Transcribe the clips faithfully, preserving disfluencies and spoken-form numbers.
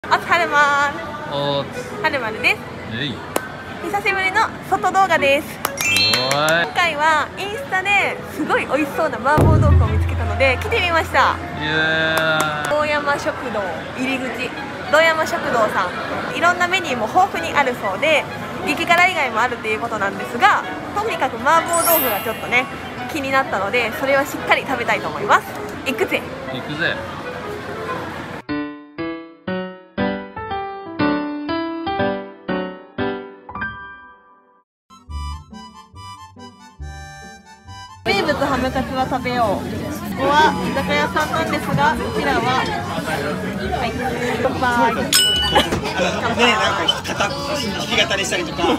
おつはるまおーーはるまるです。 えい久しぶりの外動画です。 おーい今回はインスタですごい美味しそうな麻婆豆腐を見つけたので来てみました。 イエーイ堂山食堂入り口、堂山食堂さん、いろんなメニューも豊富にあるそうで、激辛以外もあるっていうことなんですが、とにかく麻婆豆腐がちょっとね気になったので、それはしっかり食べたいと思います。行くぜ。 行くぜ。 名物ハムカツは食べよう。ここは居酒屋さんなんですが、こちらははい乾杯。 ね、なんか弾き語りしたりとか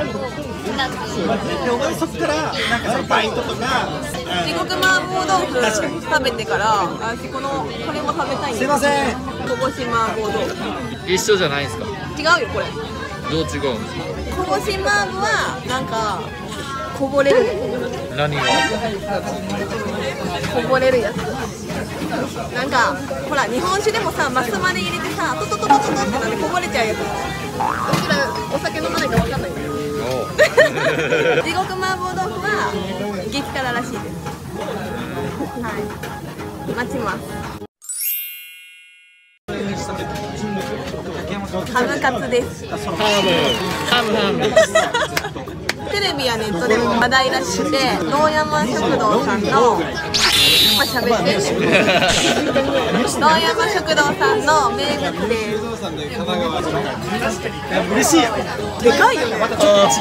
で、そっからなんかそのバイトとか地獄麻婆豆腐食べてから、私このこれも食べたいんです。 すいません、 こぼし麻婆豆腐。 一緒じゃないんですか。 違うよこれ。 どう違うんですか。 こぼし麻婆はなんかこぼれる、 何がこぼれるやつ。なんかほら日本酒でもさ、マスまで入れてさ、トトトトトトってなってこぼれちゃうやつ。うちらお酒飲まないから分かんないんだよ。地獄麻婆豆腐は激辛らしいです。はい、待ちます。ハムカツです。 ハムハムハムテレビやネットでも話題らしくて、堂山食堂さんの今喋ってる堂山食堂さんの名物です。 嬉しいやでかいよね。 またちょっと違う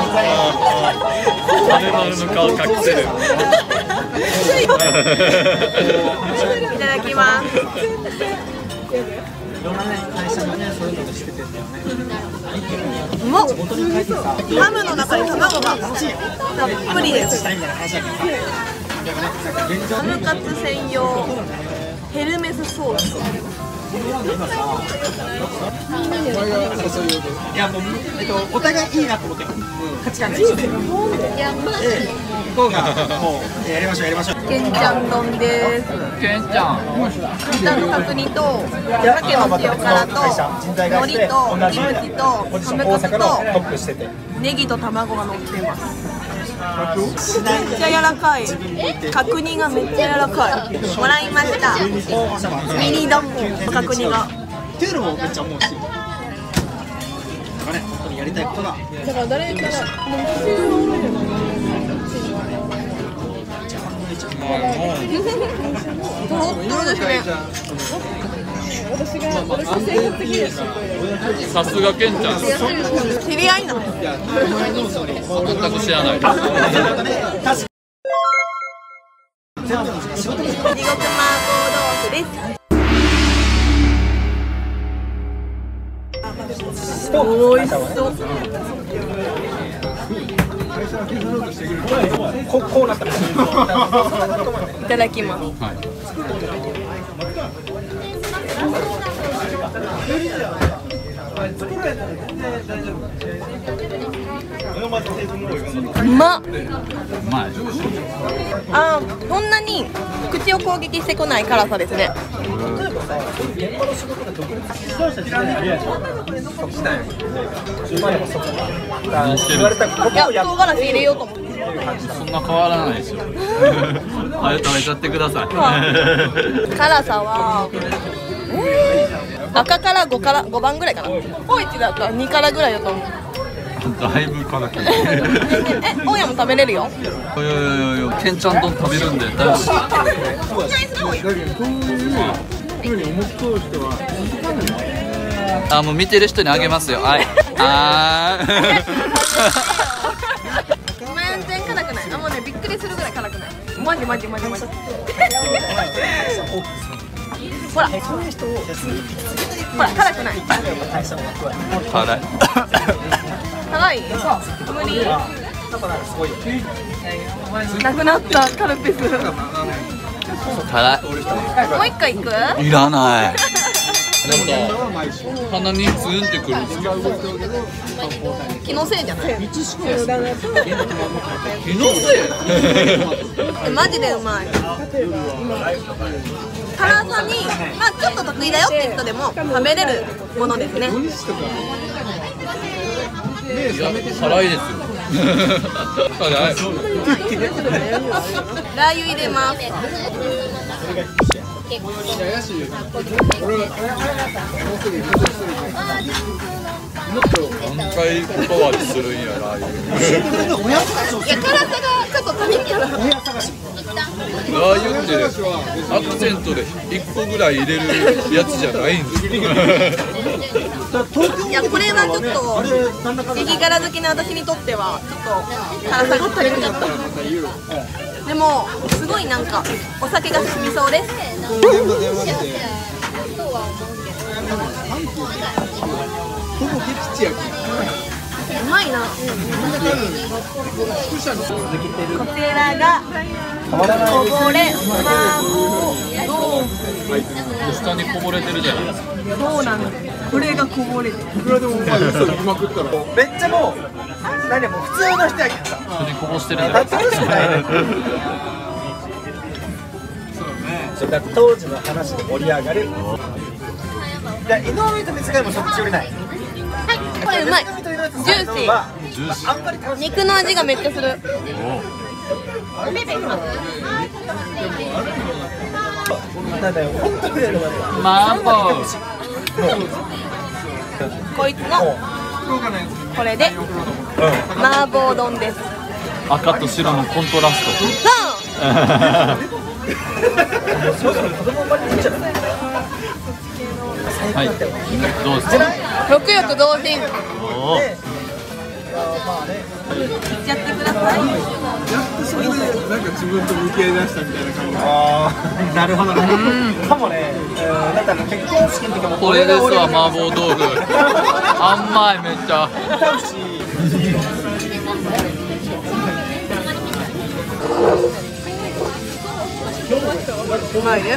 ハルマルの顔隠せる。 いただきます。 いろんなね、会社がね、そういうのしててんだよね。 うまっ。ハムの中に卵がたっぷりです。 したいみたいな話だけどさ、 ハムカツ専用ヘルメスソース。 いやもう、えっと、お互いいいなと思って価値観が一緒で、向こうがもうやりましょうやりましょう。 けんちゃん丼です。 ケンちゃん。 豚の角煮と鮭の塩辛と海苔とキムチとハムカツとネギと卵が乗ってます。めっちゃ柔らかい。角煮がめっちゃ柔らかい。もらいました。ミニ丼角煮が。 っていうのもめっちゃ思うし、なんかね、本当にやりたいことが。 だから誰からとろっとろですね。 さすがケンちゃん。 知り合いなの。 全く知らない。 地獄麻婆豆腐です。おいしそう。 ここうなった。 いただきます。うまっ。 うまい。 あー、そんなに口を攻撃してこない辛さですね。いや、唐辛子入れようと思って。 そんな変わらないですよ。あれ食べちゃってください。 辛さは、えー、赤からごからごばんぐらいかな。ポイチだったらにからぐらいだと思う。 だいぶ辛く。 え、大家も食べれるよ。 いやいやいや、ケンちゃん丼食べるんで大丈夫。あ、もう見てる人にあげますよ。はい。あー。 全然辛くない。あ、もうね、びっくりするぐらい辛くない。マジマジマジマジ。ほら、ほら、辛くない。 辛い。 辛い。無理。なくなったカルピス。 辛い。 もう一回いく？ いらない。 鼻にツンってくるんですけど。 気のせいじゃない？ 気のせい？ マジでうまい。辛さに、まあちょっと得意だよっていう人でも食べれるものですね。 いや、辛いですよ。辛い。 ラー油入れます。 何回言葉にするんやラー油。 いや、辛さがちょっと足りんから。 ラー油ってアクセントでいっこぐらい入れるやつじゃないんですよ。 いや、これはちょっと激辛好きな私にとってはちょっと辛さが足りなかった。でもすごいなんかお酒が進みそうです。うまいな。こちらがこぼれ麻婆豆腐。 下にこぼれてるじゃないですか。 そうなんです。これがこぼれてる。 めっちゃもう何もう普通の人やけどさ。 普通にこぼしてるじゃないですか。 そうだ当時の話で盛り上がる。じゃあ井上と水貝もそっち寄りない。 これうまい。ジューシー。肉の味がめっちゃする。 麻婆。 こいつのこれで麻婆丼です。 赤と白のコントラスト。はい。どうですか。 食欲増進。 おお。 いっちゃってください。 やっとそこでなんか自分と向き合い出したみたいな感じ。 ああ、なるほどね。かもね。なんか結婚式の時もこれですわ、麻婆豆腐。甘いめっちゃ。 うまいね。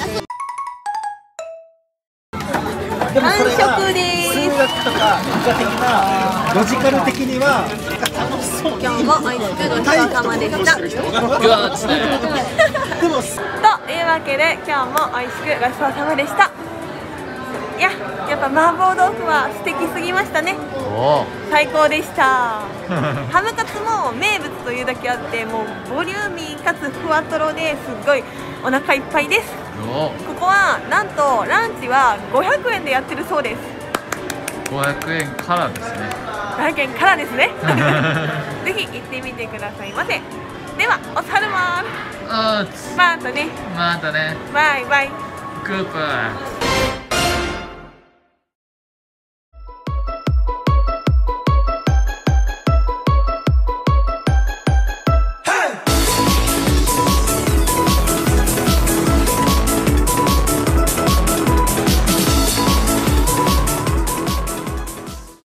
完食です。 数学とか理科的なロジカル的には今日も美味しくごちそうさまでした。 グワーッチね。 というわけで今日も美味しくごちそうさまでした。いや、やっぱ麻婆豆腐は素敵すぎましたね。最高でした。ハムカツも名物というだけあってもうボリューミーかつふわとろですっごいお腹いっぱいです。ここはなんとランチはごひゃくえんでやってるそうです。 ごひゃくえんからですね。 ごひゃくえんからですね。ぜひ行ってみてくださいませ。ではおさるまー。 あー、 またね。 またね。 バイバイ。 グッバイ。